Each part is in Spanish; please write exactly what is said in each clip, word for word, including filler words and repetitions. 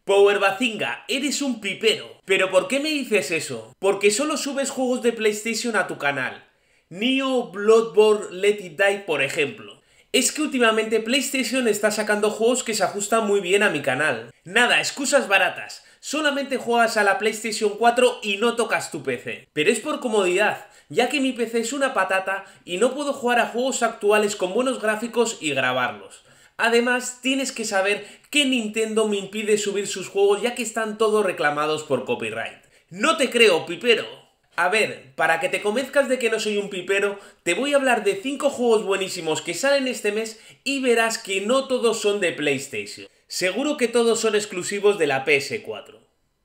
Power Bazinga, eres un pipero. ¿Pero por qué me dices eso? Porque solo subes juegos de PlayStation a tu canal. Nioh, Bloodborne, Let It Die, por ejemplo. Es que últimamente PlayStation está sacando juegos que se ajustan muy bien a mi canal. Nada, excusas baratas. Solamente juegas a la PlayStation cuatro y no tocas tu P C. Pero es por comodidad, ya que mi P C es una patata y no puedo jugar a juegos actuales con buenos gráficos y grabarlos. Además, tienes que saber que Nintendo me impide subir sus juegos ya que están todos reclamados por copyright. ¡No te creo, pipero! A ver, para que te convenzcas de que no soy un pipero, te voy a hablar de cinco juegos buenísimos que salen este mes y verás que no todos son de PlayStation. Seguro que todos son exclusivos de la P S cuatro.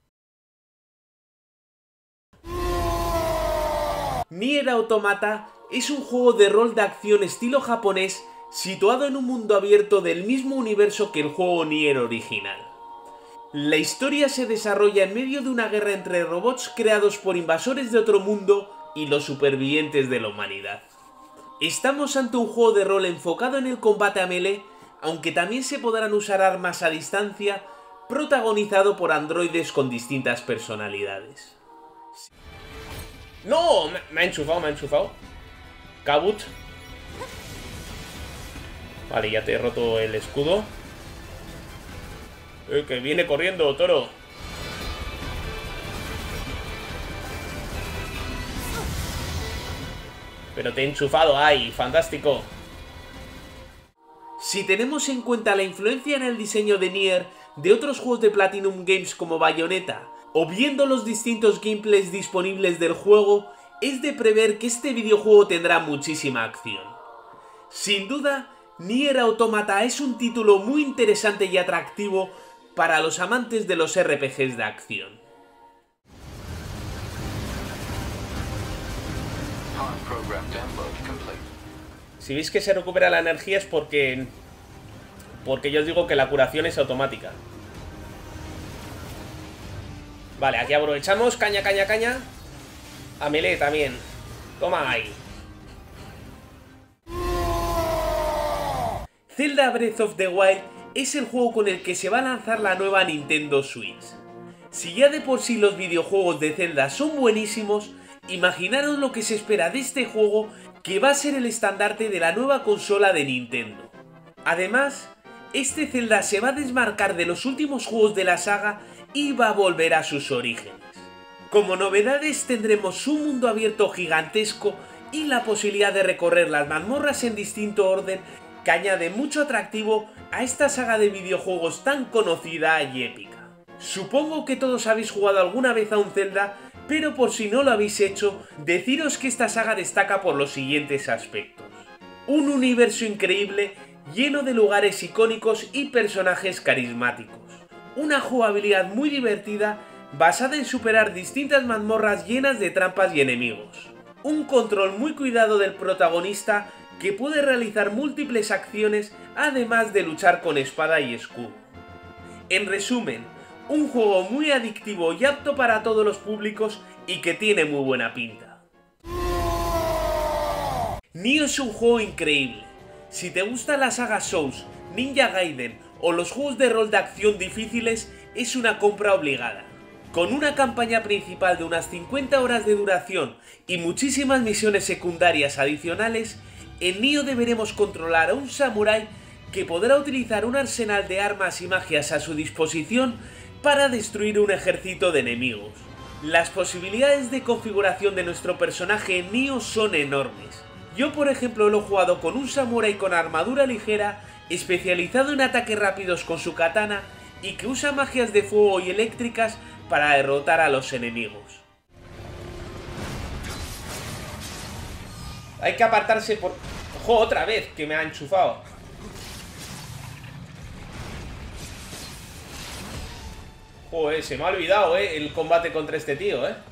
Nier Automata es un juego de rol de acción estilo japonés situado en un mundo abierto del mismo universo que el juego Nier original. La historia se desarrolla en medio de una guerra entre robots creados por invasores de otro mundo y los supervivientes de la humanidad. Estamos ante un juego de rol enfocado en el combate a melee, aunque también se podrán usar armas a distancia, protagonizado por androides con distintas personalidades. ¡No! Me ha enchufado, me ha enchufado. Kabut. Vale, ya te he roto el escudo. Eh, que viene corriendo, toro. Pero te he enchufado, ¡ay! ¡Fantástico! Si tenemos en cuenta la influencia en el diseño de Nier de otros juegos de Platinum Games como Bayonetta, o viendo los distintos gameplays disponibles del juego, es de prever que este videojuego tendrá muchísima acción. Sin duda, Nier Automata es un título muy interesante y atractivo para los amantes de los R P Gs de acción. Si veis que se recupera la energía es porque... porque yo os digo que la curación es automática. Vale, aquí aprovechamos. Caña, caña, caña. A melee también. Toma ahí. Zelda Breath of the Wild es el juego con el que se va a lanzar la nueva Nintendo Switch. Si ya de por sí los videojuegos de Zelda son buenísimos, imaginaros lo que se espera de este juego, que va a ser el estandarte de la nueva consola de Nintendo. Además, este Zelda se va a desmarcar de los últimos juegos de la saga y va a volver a sus orígenes. Como novedades tendremos un mundo abierto gigantesco y la posibilidad de recorrer las mazmorras en distinto orden, que añade mucho atractivo a esta saga de videojuegos tan conocida y épica. Supongo que todos habéis jugado alguna vez a un Zelda, pero por si no lo habéis hecho, deciros que esta saga destaca por los siguientes aspectos. Un universo increíble, lleno de lugares icónicos y personajes carismáticos. Una jugabilidad muy divertida, basada en superar distintas mazmorras llenas de trampas y enemigos. Un control muy cuidado del protagonista, que puede realizar múltiples acciones, además de luchar con espada y escudo. En resumen, un juego muy adictivo y apto para todos los públicos y que tiene muy buena pinta. Nioh es un juego increíble. Si te gusta la saga Souls, Ninja Gaiden o los juegos de rol de acción difíciles, es una compra obligada. Con una campaña principal de unas cincuenta horas de duración y muchísimas misiones secundarias adicionales, en Nioh deberemos controlar a un samurái que podrá utilizar un arsenal de armas y magias a su disposición para destruir un ejército de enemigos. Las posibilidades de configuración de nuestro personaje en Nioh son enormes. Yo, por ejemplo, lo he jugado con un samurái con armadura ligera, especializado en ataques rápidos con su katana y que usa magias de fuego y eléctricas para derrotar a los enemigos. Hay que apartarse por... ¡Ojo, otra vez! Que me ha enchufado. Joder, se me ha olvidado, ¿eh? El combate contra este tío, ¿eh?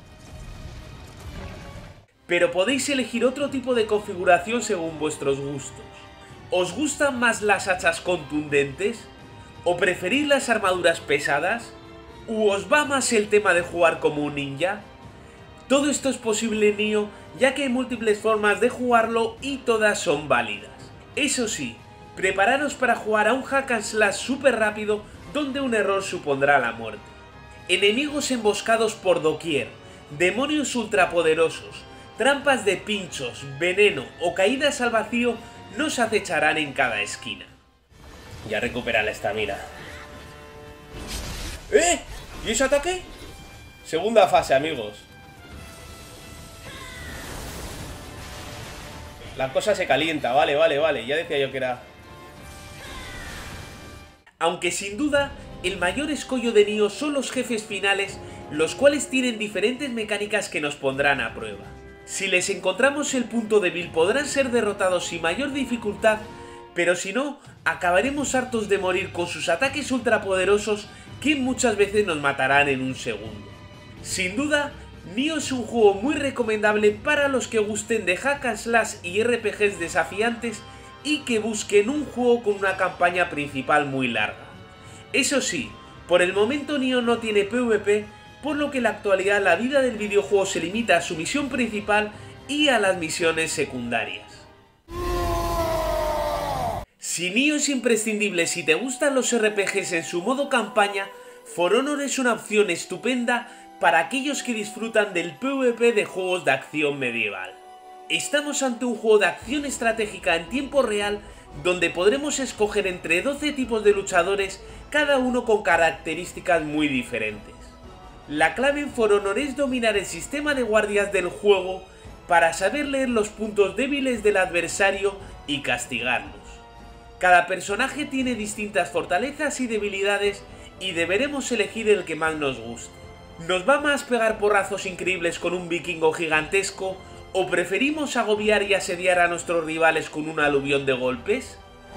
Pero podéis elegir otro tipo de configuración según vuestros gustos. ¿Os gustan más las hachas contundentes? ¿O preferís las armaduras pesadas? ¿U os va más el tema de jugar como un ninja? Todo esto es posible en Nioh, ya que hay múltiples formas de jugarlo y todas son válidas. Eso sí, prepararos para jugar a un hack and slash súper rápido donde un error supondrá la muerte. Enemigos emboscados por doquier, demonios ultrapoderosos, trampas de pinchos, veneno o caídas al vacío nos acecharán en cada esquina. Ya recupera la estamina. ¿Eh? ¿Y ese ataque? Segunda fase, amigos. La cosa se calienta, vale, vale, vale. Ya decía yo que era... Aunque sin duda, el mayor escollo de Nioh son los jefes finales, los cuales tienen diferentes mecánicas que nos pondrán a prueba. Si les encontramos el punto débil podrán ser derrotados sin mayor dificultad, pero si no, acabaremos hartos de morir con sus ataques ultrapoderosos que muchas veces nos matarán en un segundo. Sin duda, Nioh es un juego muy recomendable para los que gusten de hack and slash y R P Gs desafiantes y que busquen un juego con una campaña principal muy larga. Eso sí, por el momento Nioh no tiene PvP, por lo que en la actualidad la vida del videojuego se limita a su misión principal y a las misiones secundarias. Si Nioh es imprescindible si te gustan los R P Gs en su modo campaña, For Honor es una opción estupenda para aquellos que disfrutan del PvP de juegos de acción medieval. Estamos ante un juego de acción estratégica en tiempo real donde podremos escoger entre doce tipos de luchadores, cada uno con características muy diferentes. La clave en For Honor es dominar el sistema de guardias del juego para saber leer los puntos débiles del adversario y castigarlos. Cada personaje tiene distintas fortalezas y debilidades y deberemos elegir el que más nos guste. ¿Nos va más pegar porrazos increíbles con un vikingo gigantesco o preferimos agobiar y asediar a nuestros rivales con un aluvión de golpes?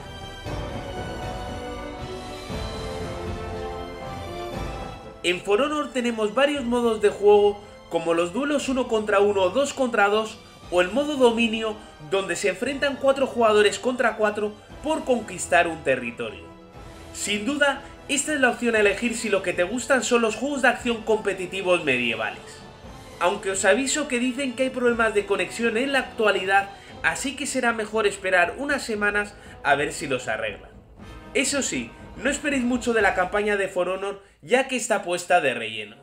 En For Honor tenemos varios modos de juego, como los duelos uno contra uno o dos contra dos, o el modo dominio, donde se enfrentan cuatro jugadores contra cuatro por conquistar un territorio. Sin duda, esta es la opción a elegir si lo que te gustan son los juegos de acción competitivos medievales. Aunque os aviso que dicen que hay problemas de conexión en la actualidad, así que será mejor esperar unas semanas a ver si los arreglan. Eso sí, no esperéis mucho de la campaña de For Honor, ya que está puesta de relleno.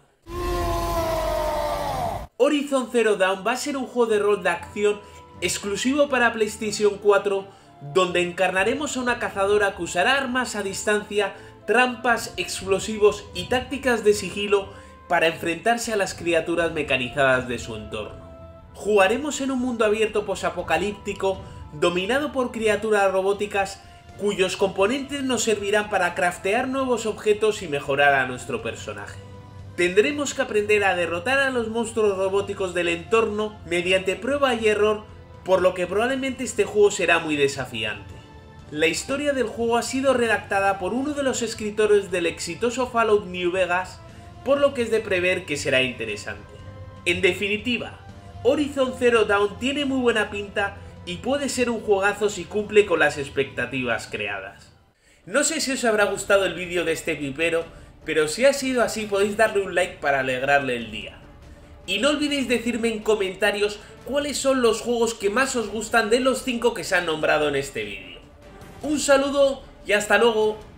Horizon Zero Dawn va a ser un juego de rol de acción exclusivo para PlayStation cuatro, donde encarnaremos a una cazadora que usará armas a distancia, trampas, explosivos y tácticas de sigilo para enfrentarse a las criaturas mecanizadas de su entorno. Jugaremos en un mundo abierto posapocalíptico, dominado por criaturas robóticas, cuyos componentes nos servirán para craftear nuevos objetos y mejorar a nuestro personaje. Tendremos que aprender a derrotar a los monstruos robóticos del entorno mediante prueba y error, por lo que probablemente este juego será muy desafiante. La historia del juego ha sido redactada por uno de los escritores del exitoso Fallout New Vegas, por lo que es de prever que será interesante. En definitiva, Horizon Zero Dawn tiene muy buena pinta y puede ser un juegazo si cumple con las expectativas creadas. No sé si os habrá gustado el vídeo de este pipero, pero si ha sido así podéis darle un like para alegrarle el día. Y no olvidéis decirme en comentarios cuáles son los juegos que más os gustan de los cinco que se han nombrado en este vídeo. Un saludo y hasta luego.